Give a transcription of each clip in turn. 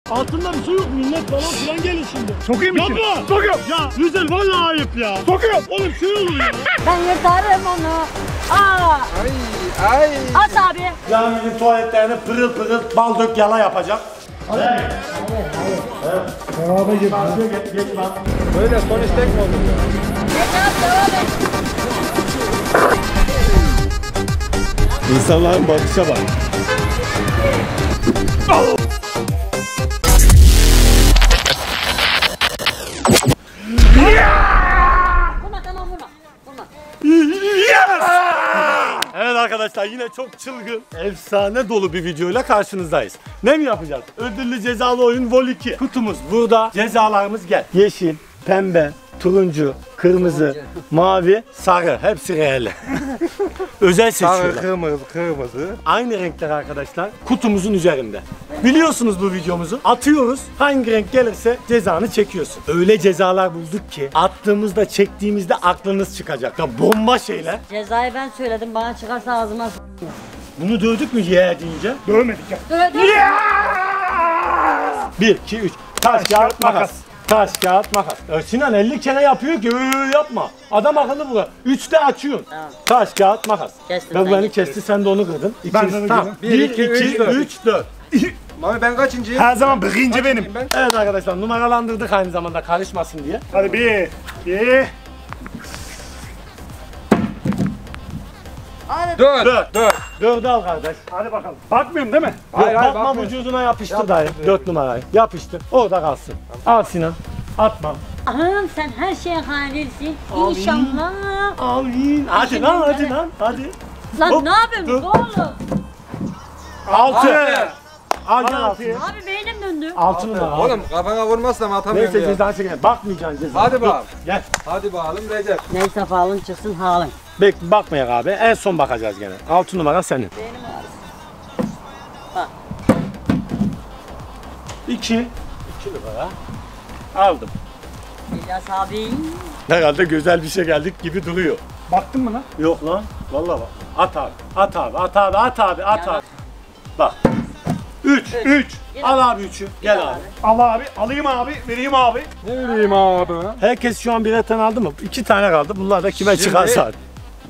Altında bir şey yok. Millet falan filan gelir şimdi. Sokayım içine. Yapma. Sokuyorum. Ya güzel vallahi ayıp ya. Sokuyorum. Oğlum şey olur ya. Ben yırtarım onu. Aa. Ay. At abi. Caminin tuvaletlerine pırıl pırıl bal dök yala yapacak. Hayır. Beraber gel. Geç lan. Böyle son istek mi oldu ya? Devam et. İnsanların bakışa bak. Vurma tamam vurma. Vurma. Evet arkadaşlar yine çok çılgın, efsane dolu bir videoyla karşınızdayız. Ne mi yapacağız? Ödüllü cezalı oyun Vol 2. Kutumuz burada. Cezalarımız gel. Yeşil, pembe, turuncu, kırmızı, mavi, sarı. Hepsi real. Özel Sarı, seçiyorlar. kırmızı. Aynı renkler arkadaşlar kutumuzun üzerinde. Biliyorsunuz bu videomuzu. Atıyoruz. Hangi renk gelirse cezanı çekiyorsun. Öyle cezalar bulduk ki attığımızda çektiğimizde aklınız çıkacak. Ya bomba şeyler. Cezayı ben söyledim bana çıkarsa ağzıma Bunu dövdük mü ye deyince? Dövmedik ya. Dur. 1, 2, 3. Taş, kağıt, makas. Taş, kağıt, makas. Sinan 50 kere yapıyor ki yapma. Adam akıllı bu. 3'te açıyorsun. Tamam. Taş, kağıt, makas. Kestim, Ben ben beni geçtim. kesti sen de onu kırdın. Ben de onu Tamam. kırdım. 1, 2, 3, 4. Mami ben kaçıncıyım? Her zaman birinci benim. Ben. Evet arkadaşlar numaralandırdık aynı zamanda karışmasın diye. Hadi bir. Dört. 4'ü al kardeş. Hadi bakalım. Bakmıyorum değil mi? Hayır, Bakma bakmıyorum. vücuduna yapıştır dayı. 4 numarayı. Yapıştır. Orada kalsın. Al Sinan. Atma. Anam sen her şeye halilsin. Amin. İnşallah. Amin. Hadi lan hadi lan. Hadi. Lan Hop, ne yapıyorsun dur. oğlum? 6. Altı. Al gel Altı. 6. Abi beynim döndü. 6 numara. Oğlum kafana vurmazsam atamıyorum Neyse ya. ceza çekelim. Bakmayacaksın ceza. Hadi Dur, bakalım. Gel. Hadi bakalım Recep. Neyse falın çıksın halın. Bakmayak abi. En son bakacağız gene. 6 numara senin. Beynim ağrısı. Bak. 2 numara. Aldım. İlyas abi. Herhalde güzel bir şey geldik gibi duruyor. Baktın mı lan? Yok lan. Vallahi bak. At abi. At abi. At abi. At abi. At Ya abi. Bak. 3. Al abi 3'ü. Gel abi. Al abi. Alayım abi. Vereyim abi. Ne bileyim abi. Herkes şu an birer tane aldı mı? 2 tane kaldı. Bunlar da kime Şimdi- çıkarsa artık.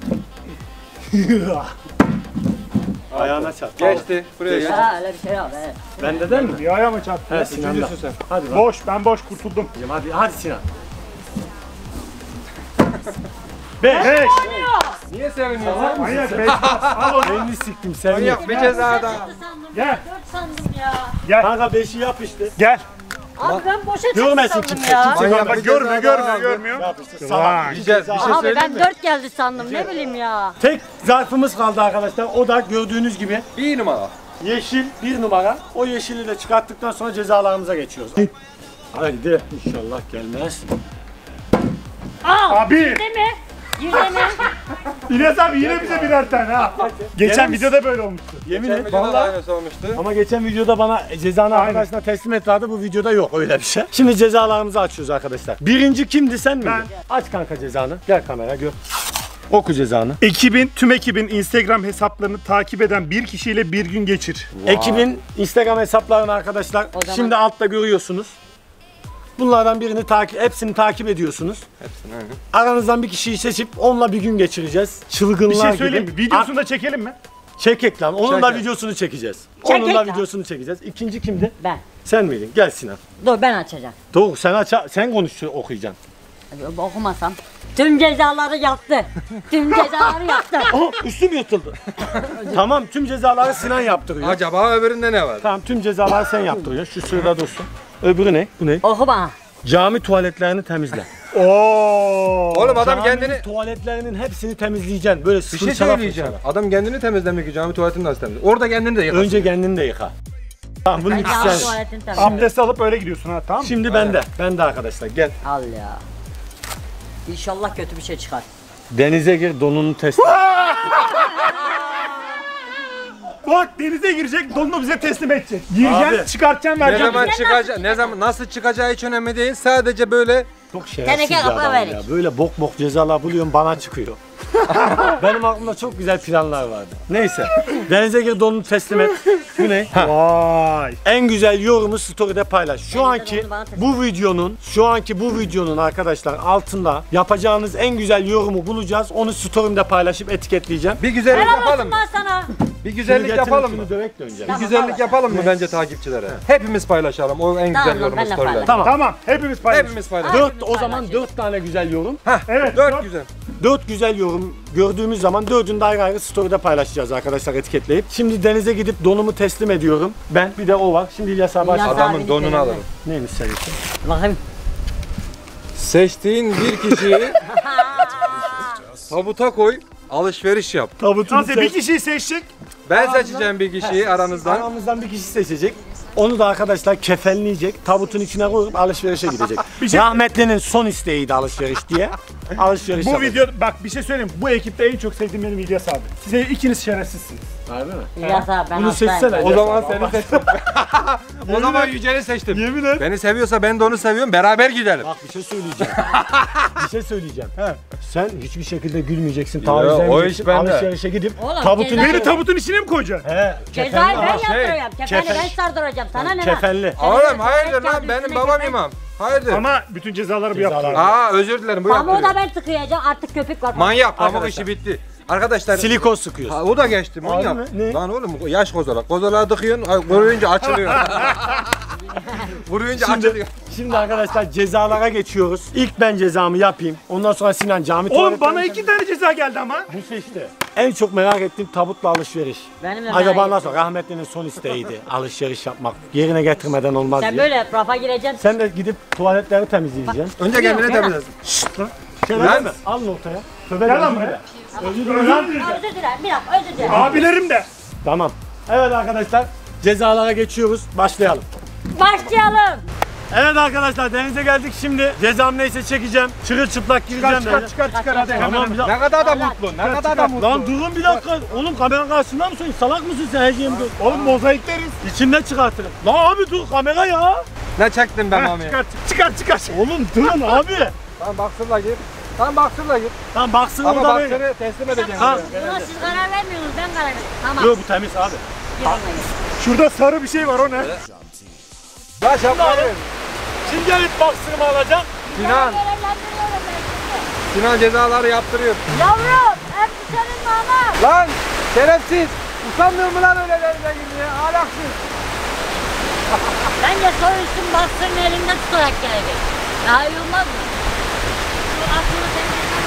Ayağına çarp. Geçti. Buraya geç. Ha öyle bir şey yok. Evet. Bende değil mi? Bir ayağıma çarptı. He Sinan'da. Üçüncüsün sen. Hadi lan. Boş. Ben boş kurtuldum. Hadi Sinan. 5. Niye seviniyorsun? Manyak 5. Al onu. Elini siktim sen. Manyak bir ceza daha. Dört sandım. Gel. 4 sandım ya. Gel. Kanka 5'i yap işte. Gel. Abi ben boşa çıktı Görmesin sandım kimse, ya. kimse. Manyak Bak bir görmüyor, ceza daha görmüyor, aldı. görmüyor. Yap işte. Vay. Salak. Bir şey Abi söyleyeyim ben mi? 4 geldi sandım ne bileyim ya. Tek zarfımız kaldı arkadaşlar. O da gördüğünüz gibi Bir numara. yeşil 1 numara. O yeşili de çıkarttıktan sonra cezalarımıza geçiyoruz. Haydi inşallah gelmez. Abi. Girdi mi? Girdi mi? İlyas abi yine bize birer tane ha. Geçen Gene mi? videoda böyle olmuştu. Yemin et. Vallahi Vallahi. aynısı olmuştu. Ama geçen videoda bana cezanı Aynen. arkadaşına teslim et vardı. Bu videoda yok öyle bir şey. Şimdi cezalarımızı açıyoruz arkadaşlar. Birinci kimdi sen miydin? Aç kanka cezanı. Gel kamera gör. Oku cezanı. Tüm ekibin Instagram hesaplarını takip eden bir kişiyle bir gün geçir. Ekibin Instagram hesaplarını arkadaşlar O zaman- şimdi altta görüyorsunuz. Bunlardan birini hepsini takip ediyorsunuz. Hepsini aynen. Aranızdan bir kişiyi seçip onunla bir gün geçireceğiz. Çılgınlar Bir şey gibi. söyleyeyim mi? Videosunu da çekelim mi? Çekek lan. Onun da Çekek. videosunu çekeceğiz. Çekek Onun da lan. videosunu çekeceğiz. İkinci kimdi? Ben. Sen miydin? Gel Sinan. Dur ben açacağım. Doğru sen konuş okuyacaksın. Hadi okumasam. Tüm cezaları yaptı. Tüm cezaları yaptı. Aha üstüm yırtıldı. Tamam tüm cezaları Sinan yaptırıyor. Acaba öbüründe ne var? Tamam tüm cezaları sen yaptırıyorsun. Şu sırada dursun. Öbürü ne? Bu ne? Oku bana. Cami tuvaletlerini temizle. Oo. Oğlum adam Cami kendini... tuvaletlerinin hepsini temizleyeceksin. Böyle Bir şey fırçala söyleyeceğim. Adam kendini temizlemek ki cami tuvaletini nasıl temizler? Orada kendini de yıkasın. Önce kendini de yıka. Tamam bunun Ben ikisi cami sen. tuvaletini temizledim. Abdest alıp öyle gidiyorsun ha tamam mı? Şimdi bende. Bende arkadaşlar gel. Al ya. İnşallah kötü bir şey çıkar. Denize gir donunu test et. Bak denize girecek, donunu bize teslim edecek. Gireceksin, Abi. çıkartacaksın, Ne vereceksin. zaman çıkacağı, ne zaman nasıl çıkacağı hiç önemli değil. Sadece böyle Çok şerefsiz Teneke bir kafa adam verik. ya. Böyle bok bok cezalar buluyorum bana çıkıyor. Benim aklımda çok güzel planlar vardı. Neyse. Denize gir donunu teslim et. Bu ne? Vay. En güzel yorumu story'de paylaş. Şu anki bu videonun arkadaşlar altında yapacağınız en güzel yorumu bulacağız. Onu story'imde paylaşıp etiketleyeceğim. Bir güzellik Helal yapalım olsun mı? lan sana. Bir güzellik yapalım mı? Şunu dövek döneceğim. Bir Tamam, güzellik paylaş. yapalım mı bence takipçilere? Hepimiz paylaşalım. O en güzel Tamam, yorumu ben de story'de. paylaşayım. Tamam. Tamam. Hepimiz paylaşalım. Hepimiz paylaşalım. Dört, o zaman 4 tane güzel yorum. Evet. 4 güzel. 4 güzel yorum gördüğümüz zaman 4'ünü de ayrı ayrı story'de paylaşacağız arkadaşlar etiketleyip. Şimdi denize gidip donumu teslim ediyorum. Ben bir de o var. Şimdi İlyas abi İlyas başla. abi. Adamın donunu alırım. Neymiş senin? Bakayım. Seçtiğin bir kişiyi tabuta koy, alışveriş yap. Tabutunu Nasıl bir kişiyi seçtik? Ben seçeceğim bir kişiyi aranızdan. Aramızdan bir kişi seçecek. Onu da arkadaşlar kefenleyecek, tabutun içine koyup alışverişe gidecek. Rahmetlinin son isteğiydi alışveriş diye. Alışveriş Bu yapacak. video bak bir şey söyleyeyim. Bu ekipte en çok sevdiğim benim İlyas abi. Size ikiniz şerefsizsiniz. Harbi mi? İlyas abi ben Bunu hastayım. seçsene. O zaman seni seçtim. O zaman Yücel'i seçtim. Yemin et. Beni seviyorsa ben de onu seviyorum. Beraber gidelim. Bak bir şey söyleyeceğim. Bir şey söyleyeceğim. Sen hiçbir şekilde gülmeyeceksin. Ya, Taviz o vermeyeceksin. iş bende. Alışverişe gidip Oğlum, tabutun ceza- Beni tabutun içine mi koyacaksın? He. Cezayı ben şey, yaptıracağım. Kefeni kefen- ben sardıracağım. Sana ne lan? Kefenli. Oğlum hayırdır lan benim babam imam. Hayırdır. Ama bütün cezaları bu Cezalar. yaptı. Aa özür dilerim bu Pamuğu da yaptırıyor. ben tıkayacağım. Artık köpük var. Manyak pamuk Arkadaşlar. işi bitti. Arkadaşlar Silikon sıkıyorsun. ha, o da geçti manyak. mi? Ne? Lan oğlum yaş kozalak. Kozalağı tıkıyorsun vuruyunca açılıyor. Vuruyunca açılıyor. Şimdi arkadaşlar cezalara geçiyoruz. İlk ben cezamı yapayım. Ondan sonra Sinan cami Oğlum tuvaletine- bana 2 tane ceza geldi ama. Bu seçti. En çok merak ettiğim tabutla alışveriş. Benim de Acaba merak nasıl? Rahmetlinin son isteğiydi. Alışveriş yapmak. Yerine getirmeden olmaz Sen diye. böyle rafa gireceksin. Sen de gidip tuvaletleri temizleyeceksin. Önce kendini Yok, temizlesin. Şöyle Lan. mi? Al ortaya. Tövbe Gel lan özür buraya. dile. Özür dile Özür lan. dilerim. Özür dilerim. Bir dakika özür dilerim. Abilerim de. Tamam. Evet arkadaşlar cezalara geçiyoruz. Başlayalım. Başlayalım. Evet arkadaşlar denize geldik şimdi. Cezam neyse çekeceğim. Çırılçıplak gireceğim. Çıkar hadi hemen. Tamam bir dakika. Ne kadar da mutlu. Ne kadar da mutlu. Lan durun bir dakika. Oğlum kamera karşısında mısın? Salak mısın sen her şeyim dur. Oğlum mozaikleriz. İçinde çıkartırım. Lan abi dur kamera ya. Ne çektim ben mami? Çıkar. Oğlum durun abi. Tamam baksırla gir. Tamam baksırla gir. Tamam baksın Ama orada benim. baksırı teslim edeceğim. Tamam. Buna siz karar vermiyorsunuz. Ben karar veriyorum. Tamam. Yok bu temiz abi. Gir onunla gir. Şurada sarı bir şey var o ne? Lan şapkayı. Kim gelip baksırımı alacak? Sinan. Görevlendiriyorum ben sizi. Sinan cezaları yaptırıyor. Yavrum. Hepsi senin mama. Lan şerefsiz. Usanmıyor mu lan öyle derine girmeye? Ahlaksız. Bence soyulsun baksın elinde tutarak gelecek. Daha iyi olmaz mı? Şu aklını temizlemek.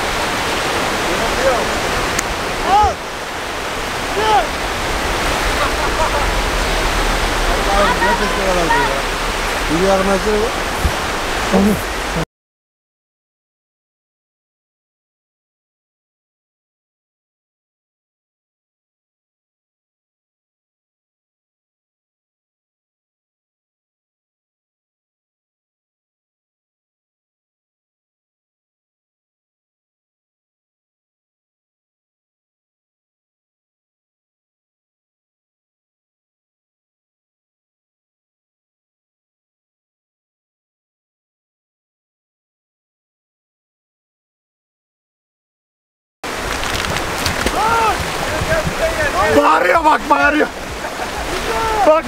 Bağırıyor bak bağırıyor. Bak.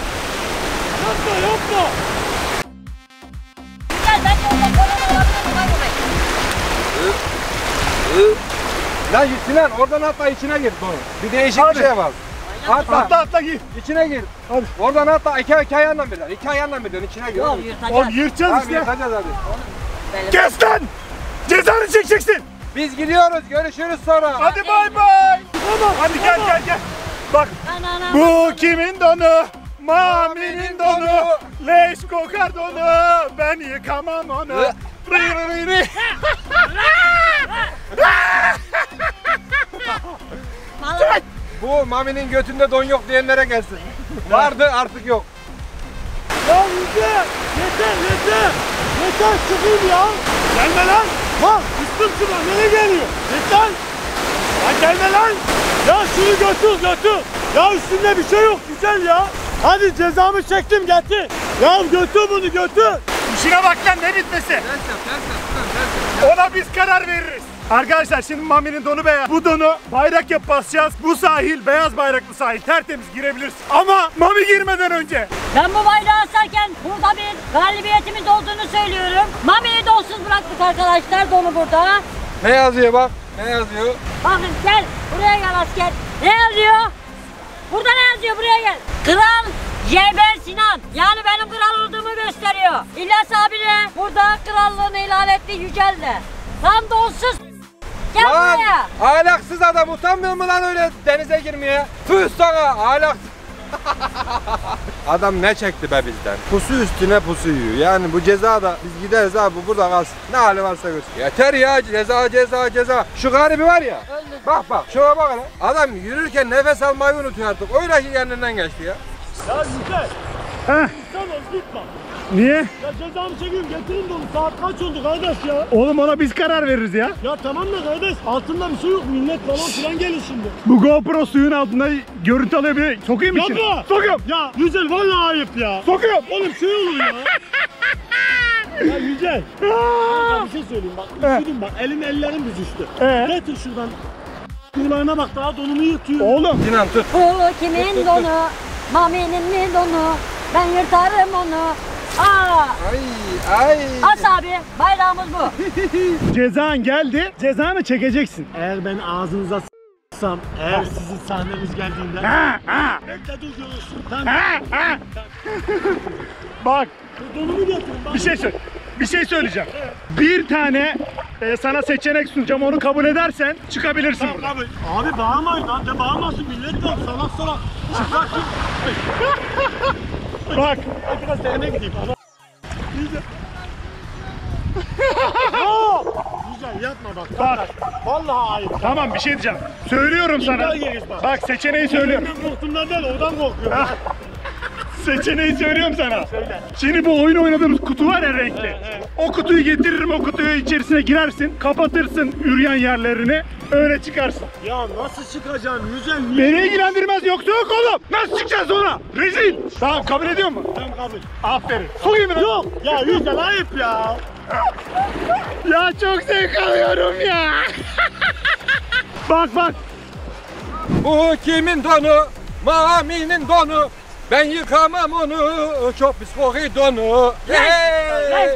Gel ben yolda korona olabilirim. Bak buraya. Lan Sinan oradan atla içine gir bunu. Bir değişik Hadi. bir şey var. Atla gir. İçine gir. Hadi. Oradan atla iki ayağınla birden. İki ayağınla birden içine gir. Yok Oğlum yırtacağız. Oğlum yırtacağız işte. yırtacağız hadi. Benim- Kes lan. Cezanı çekeceksin. Biz gidiyoruz. Görüşürüz sonra. Hadi bay bay. Hadi gel. Bak Anana. bu kimin donu? Mami'nin donu. Leş kokar donu. Ben yıkamam onu. Rı. Vallahi- Bu Mami'nin götünde don yok diyenlere gelsin. Vardı artık yok. Ya yeter. Yeter çıkayım ya. Gelme lan. Lan üstüm şuna nereye geliyor? Yeter. Lan gelme lan. Ya şunu götür. Ya üstünde bir şey yok güzel ya. Hadi cezamı çektim getir. Ya götür bunu götür. İşine bak lan ne bitmesi. Ona biz karar veririz. Arkadaşlar şimdi Mami'nin donu beyaz. Bu donu bayrak yapıp basacağız. Bu sahil beyaz bayraklı sahil. Tertemiz girebilirsin. Ama Mami girmeden önce. Ben bu bayrağı asarken burada bir galibiyetimiz olduğunu söylüyorum. Mami'yi donsuz bıraktık arkadaşlar, donu burada. Ne yazıyor bak? Ne yazıyor? Bakın gel, buraya gel asker. Ne yazıyor? Burada ne yazıyor? Buraya gel. Kral Cebel Sinan. Yani benim kral olduğumu gösteriyor. İlyas abi de burada krallığını ilan etti, yüceldi. Tam donsuz. Gel Lan buraya. ahlaksız adam, utanmıyor mu lan öyle denize girmeye? Tüh sana ahlaksız. Adam ne çekti be bizden? Pusu üstüne pusu yiyor. Yani bu ceza da biz gideriz abi, bu burada kalsın. Ne hali varsa görsün. Yeter ya, ceza. Şu garibi var ya. Bak şuna bak hele. Adam yürürken nefes almayı unutuyor artık. Öyle ki kendinden geçti ya. Ya güzel. Heh. Sen gitme. Niye? Ya cezamı çekeyim, getirin de onu. Saat kaç oldu kardeş ya? Oğlum ona biz karar veririz ya. Ya tamam da kardeş, altında bir şey yok. Millet falan filan gelir şimdi. Bu GoPro suyun altında görüntü alıyor, bir sokayım mı içine? Yapma. Sokuyorum. Ya Yücel vallahi ayıp ya. Sokuyorum. Oğlum şey olur ya. Ya Yücel. Kanka bir şey söyleyeyim bak. Üşüdüm bak. Ellerim büzüştü. Getir şuradan. Kulağına bak, daha donumu yırtıyor. Oğlum. Sinan tut. Bu kimin donu? Mami'nin mi donu? Ben yırtarım onu. Aa! Ay. As abi, bayrağımız bu. Cezan geldi. Cezanı çekeceksin. Eğer ben ağzınıza s**sam, eğer sizin sahneniz geldiğinde... Bekle dur görürsün. Tamam. Bak. Donumu getirin. Bak. Bir şey söyleyeceğim. Bir tane sana seçenek sunacağım. Onu kabul edersen çıkabilirsin Tamam, buradan. abi bağırmayın lan. De bağırmasın millet var. Salak. Çıkar kim? Bak. Hadi biraz derine gideyim. Güzel yapma bak. Bak. Vallahi ayıp. Tamam, bir şey diyeceğim. Söylüyorum sana. İddia yeriz bak. Bak, seçeneği söylüyorum. Ben korktuğumdan değil, oradan korkuyorum. Seçeneği söylüyorum sana. Söyle. Şimdi bu oyun oynadığımız kutu var ya, renkli. Evet. O kutuyu getiririm, o kutuyu içerisine girersin, kapatırsın üryan yerlerini, öyle çıkarsın. Ya nasıl çıkacaksın Yücel? Niye? Beni ilgilendirmez, yoksa yok oğlum. Nasıl çıkacağız sonra? Rezil. Tamam, kabul ediyor musun? Tamam kabul. Aferin. Sokayım mı? Yok ya Yücel ayıp ya. Ya çok zevk alıyorum ya. Bak. Bu kimin donu? Mami'nin donu. Ben yıkamam onu. Çok pis kokuyor donu. Hey!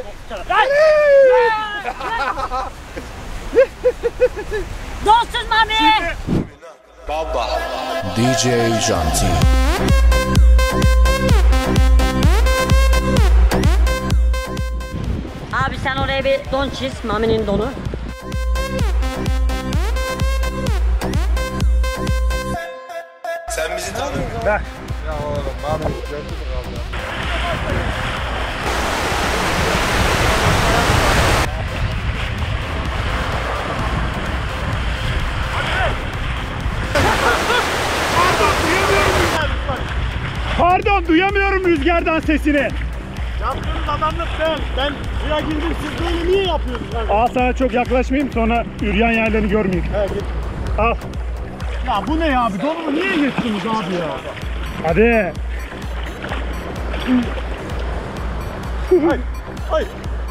Donsuz Mami. DJ Janti. Abi sen oraya bir don çiz, Mami'nin donu. Sen bizi tanımıyorsun. Bak. Ya oğlum Mami gördün mü kaldı? Pardon, duyamıyorum rüzgardan sesini. Yaptığınız adamlık değil. Ben buraya girdim, siz böyle niye yapıyorsunuz? Al, sana çok yaklaşmayayım, sonra üryan yerlerini görmeyeyim. He git. Al. Ya bu ne ya abi? Donumu niye getirdiniz abi ya? Hadi. Ay.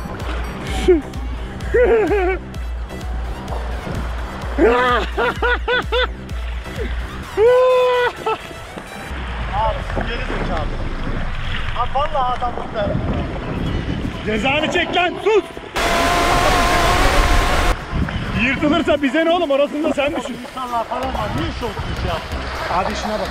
Abi siz geri zekalı. Abi vallahi adamlık değil. Cezanı çek lan, sus! Yırtılırsa bize ne oğlum, orasını da sen düşün. İnsanlar falan var. Niye şok bir şey yaptın? Hadi işine bak.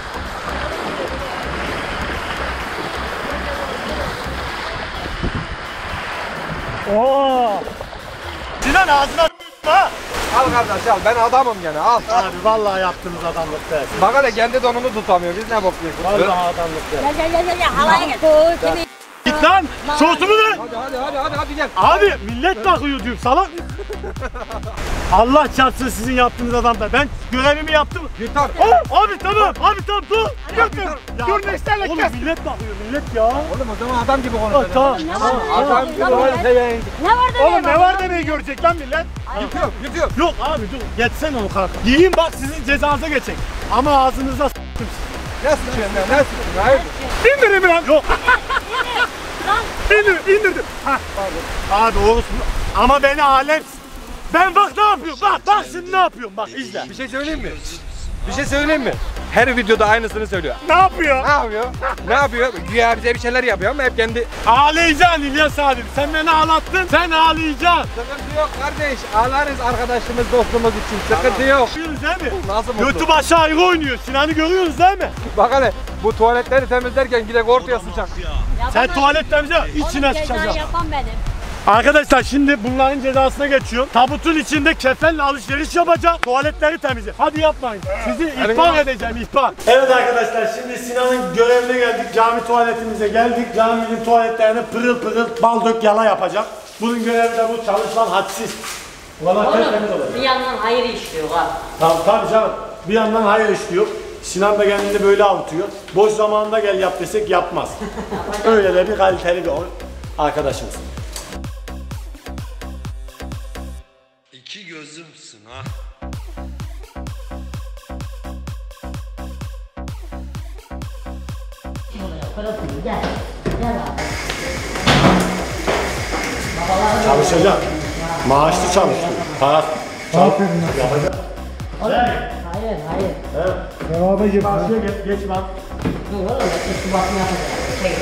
Oo! Sinan ağzına ha! Al kardeş al, ben adamım gene al. Abi vallahi yaptığınız adamlık değil. Bak hele kendi donunu tutamıyor, biz ne bakıyoruz? Vallahi adamlık değil. Gel halaya gel. Bu kimin? Git lan! Şortumu ver! Hadi gel. Abi millet bakıyor diyorum salak. Allah çarpsın sizin yaptığınız adamda. Ben görevimi yaptım. Yeter. Abi tamam dur. Dur, Neşter'le Oğlum kes. millet bakıyor millet ya. Oğlum o zaman adam gibi konuş. Tamam. Ne var? Adam gibi konuş. Ne var da Oğlum ne var demeyi görecek lan millet. Yutuyor. Yok abi dur. Geçsene onu kanka. Yiyin bak sizin cezanıza geçecek. Ama ağzınıza s**tim. Ne sıçıyorsun ya? Ne sıçıyorsun? Hayır. İndirin lan. Yok. İndirdim. Hah. Abi olsun. Ama beni alem Ben bak ne yapıyorum. Bak şimdi ne yapıyorum. Bak izle. Bir şey söyleyeyim mi? Bir şey söyleyeyim mi? Her videoda aynısını söylüyor. Ne yapıyor? Ne yapıyor? Ne yapıyor? Güya bize bir şeyler yapıyor ama hep kendi... Ağlayacaksın İlyas abim. Sen beni ağlattın. Sen ağlayacaksın. Sıkıntı yok kardeş. Ağlarız arkadaşımız, dostumuz için. Sıkıntı yok. Görüyorsunuz değil mi? Nasıl mutlu? YouTube aşağı oynuyor. Sinan'ı görüyorsunuz değil mi? Bak hele bu tuvaletleri temizlerken gidek ortaya sıçak. Sen tuvalet temizle. İçine Onu ceza sıçacağım. yapan benim. Arkadaşlar şimdi bunların cezasına geçiyorum. Tabutun içinde kefenle alışveriş yapacağım. Tuvaletleri temizle. Hadi yapmayın. Sizi ihbar edeceğim ihbar. Evet arkadaşlar şimdi Sinan'ın görevine geldik. Cami tuvaletimize geldik. Caminin tuvaletlerini pırıl pırıl bal dök yala yapacak. Bunun görevi de bu. Çalışman hadsiz. Valla tertemiz Oğlum olacak. bir yandan hayır işliyor ha. Tamam tabii canım. Bir yandan hayır işliyor. Sinan da kendini böyle avutuyor. Boş zamanında gel yap desek yapmaz. Öyle de bir kaliteli bir arkadaşımız. İki gözümsün ha. Gel. Gel abi. Çalışacak. Maaşlı çalışıyor. Para. Yapacak. Hayır. Evet. Devamı gibi. Karşıya geç bak. Dur oğlum. Üstü bakma yapacağım. Çekil.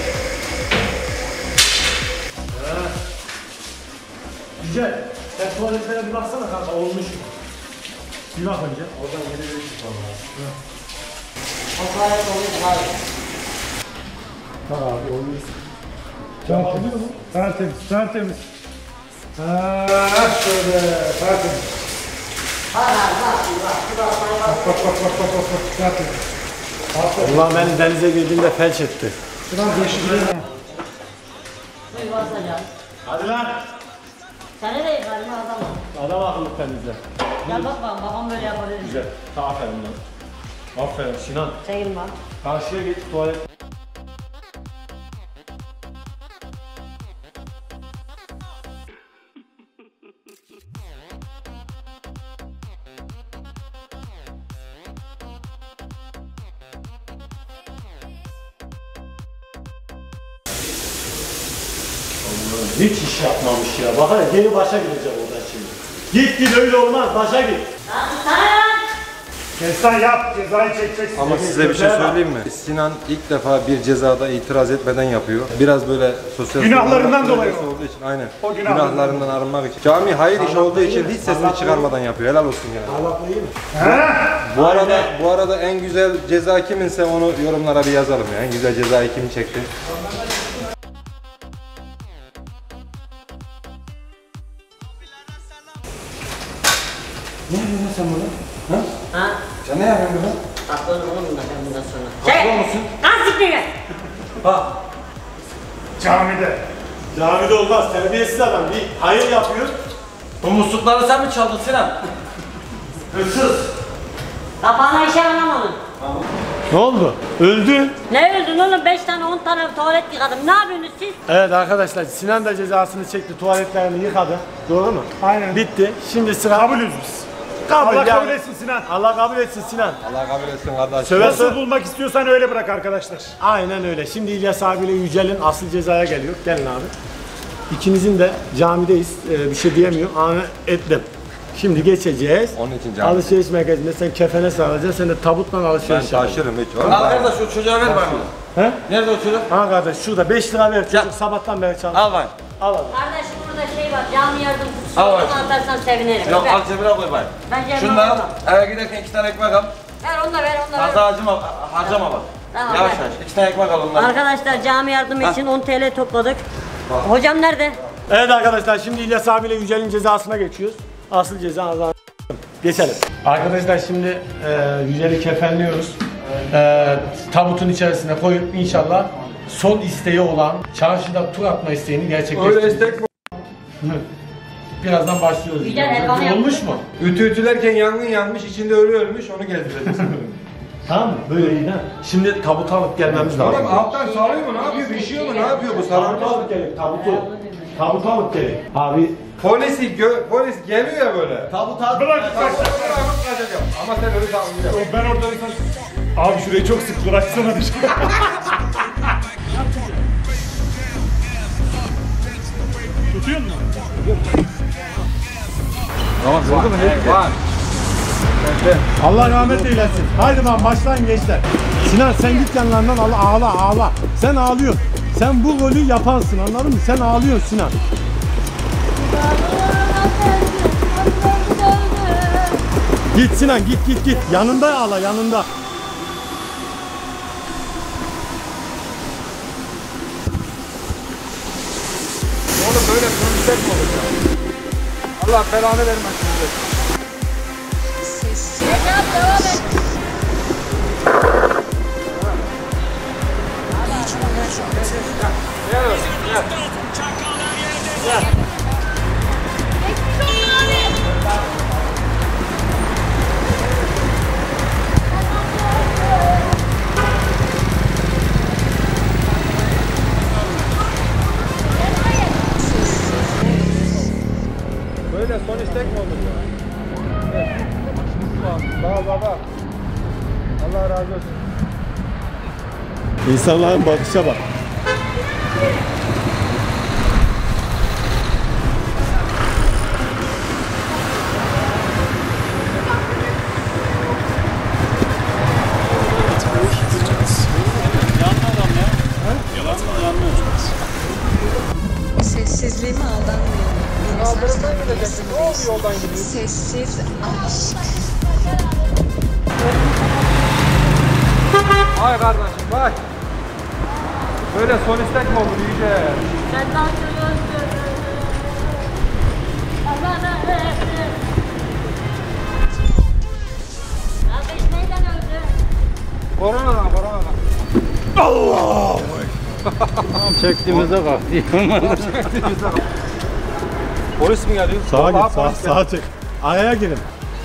Güzel. Sen tuvaletlere bir baksana kanka olmuş mu? Bir bak önce. Oradan yeni bir ışık var. O kadar oluyor abi. Bak abi olmuş. Tertemiz. Tertemiz. Tertemiz. Şöyle. Tertemiz. Tertemiz. Allah beni denize girdiğimde felç etti. Biraz yeşil. Buyur basacağım. Hadi lan. Seni de yıkarım adamım. Adam akıllı temizle. Gel bak babam böyle yapabilir. Güzel. Aferin lan. Aferin Sinan. Çekil bak. Karşıya geç tuvalet. Hiç iş yapmamış ya. Bak hele geri başa gidecek oradan şimdi. Git öyle olmaz. Başa git. Ceza yap. Cezayı çekeceksin. Ama size bir şey söyleyeyim mi? Sinan ilk defa bir cezada itiraz etmeden yapıyor. Biraz böyle sosyal Günahlarından dolayı olduğu için, aynen. O günahlarından. Günahlarından arınmak için. Cami hayır iş olduğu için hiç sesini çıkarmadan yapıyor. Helal olsun yani. Allah'la iyi mi? Bu arada en güzel ceza kiminse onu yorumlara bir yazalım ya. En güzel cezayı kim çekti? Ne yapıyorsun sen burada? Ha? Sen ne yapıyorsun burada? Aklını oğlum da ben bundan sonra. Çek. Lan siktir gel. Camide. Camide olmaz. Terbiyesiz adam. Bir hayır yapıyor. Bu muslukları sen mi çaldın Sinan? Hırsız. Kapağına işe anlamadın. Ne oldu? Öldü. Ne öldün oğlum? 5 tane 10 tane tuvalet yıkadım. Ne yapıyorsunuz siz? Evet arkadaşlar Sinan da cezasını çekti. Tuvaletlerini yıkadı. Doğru mu? Aynen. Bitti. Şimdi sıra... Kabulüz biz. Kabul Allah yani. kabul etsin Sinan. Allah kabul etsin Sinan. Allah kabul etsin kardeş. Söve Nasıl bulmak istiyorsan öyle bırak arkadaşlar. Aynen öyle. Şimdi İlyas abiyle Yücel'in asıl cezaya geliyor. Gelin abi. İkinizin de camideyiz. Bir şey diyemiyorum ama ettim. Şimdi geçeceğiz. Onun için cami. Alışveriş merkezinde sen kefene saracaksın. Sen de tabutla Ben alışveriş yapacaksın. taşırım hiç. Al kardeş şu çocuğa ver bana. He? Nerede o çocuk? Ha kardeş şurada 5 lira ver. Çocuk Ya. sabahtan beri çaldı. Al bak. Al abi. Kardeşim burada şey var. Cami yardımcısı. Al Onu bak. atarsan sevinirim. Yok Ver. al cebine koy bak. Ben cebime Şunu da al. koymam. Eve giderken 2 tane ekmek al. Ver onu da ver onu da ver. Fazla harcama bak. Tamam, Yavaş ver. yavaş. 2 tane ekmek al ondan. Arkadaşlar cami yardımı için 10 TL topladık. Hocam nerede? Evet arkadaşlar şimdi İlyas abiyle Yücel'in cezasına geçiyoruz. Asıl ceza azam. Geçelim. Arkadaşlar şimdi Yücel'i kefenliyoruz. Tabutun içerisine koyup inşallah son isteği olan çarşıda tur atma isteğini gerçekleştireceğiz. Öyle istek mi? Birazdan başlıyoruz. Yücel, Erkan'ı Olmuş yaptın. mu? Ütü ütülerken yangın yanmış, içinde ölü ölmüş, onu gezdireceğiz. Tamam mı? Böyle iyi ha. Şimdi tabutu alıp gelmemiz lazım. Oğlum alttan sarıyor mu? Ne yapıyor? Düşüyor mu? Ne yapıyor bu Tabutu sararmış? alıp gelin. Tabutu alıp gelin. Abi Polis geliyor ya böyle. Bırak kaç. Kaçacağım. Ama sen öyle sanmıyorsun. Ben orada abi şurayı çok sık bıraksana dışarı. Tutuyor musun? Tamam vurdu mu? Var. Allah rahmet eylesin. Haydi lan başlayın gençler. Sinan sen git yanlarından ağla. Sen ağlıyorsun. Sen bu rolü yapansın, anladın mı? Sen ağlıyorsun Sinan. Git Sinan git. Yanında ağla yanında. Oğlum böyle konuşacak mı olur ya? Allah belanı vermesin bize. Böyle son istek mi olur ya? Baba. Allah razı olsun. İnsanların bakışa bak. Sessizliğime aldanmayın. Beni Kaldırımdan gideceksin. Ne oldu yoldan gidiyorsun? Sessiz aşk. Vay kardeşim vay. Böyle son istek mi olur iyice? Sen daha çözüyorsun. Kardeş neyden öldü? Koronadan. Çektiğimizde kalktı. Polis mi geliyor? Sağa Vallahi git polis sağa çek. Araya girin.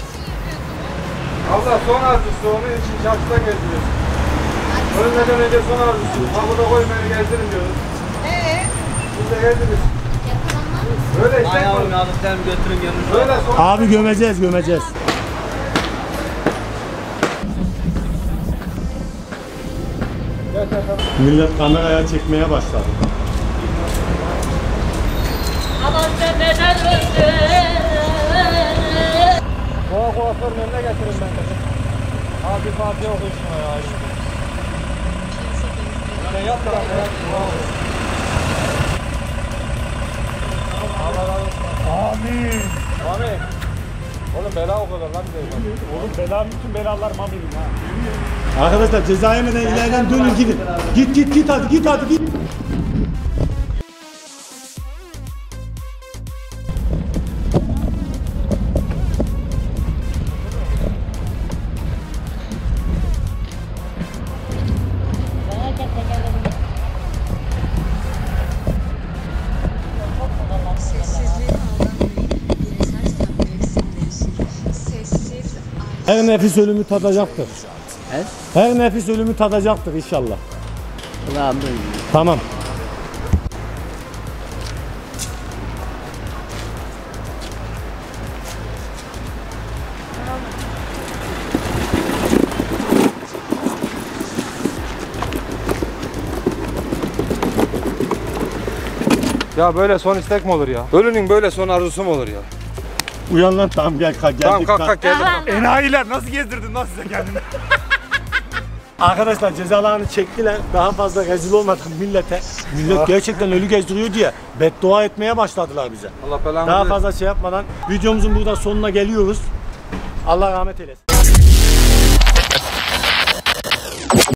Allah son arzusu onun için çarşıda gezdiriyoruz. Ölmeden önce son arzusu. Kapıda koy beni gezdirin diyoruz. Biz de gezdiriyoruz. Böyle istek mi olur? Sen götürün yanınıza. Böyle son Abi gömeceğiz. Millet kameraya çekmeye başladı. Aman sen neden öldün? Doğa kuaförün önüne getirin ben de. Abi Fatiha okuyun şuna ya. Sen yap da ya. Allah razı olsun. Amin. Oğlum bela okuyorlar lan bize. Oğlum belanın bütün belalar mamilim ha. Arkadaşlar ceza yemeden ileriden dönün gidin. Git hadi git. Sessizliğime aldanmayın. Beni saçtan mevsimleşir. Sessiz aşk. Her nefis ölümü tadacaktır. Her nefis ölümü tadacaktır inşallah. Tamam. Ya böyle son istek mi olur ya? Ölünün böyle son arzusu mu olur ya? Uyan lan tamam geldik. Tamam kalk geldim. Enayiler nasıl gezdirdin lan size kendini? Arkadaşlar cezalarını çektiler. Daha fazla rezil olmadık millete. Millet gerçekten ölü gezdiriyor diye beddua etmeye başladılar bize. Allah belanı Daha versin. fazla şey yapmadan videomuzun burada sonuna geliyoruz. Allah rahmet eylesin.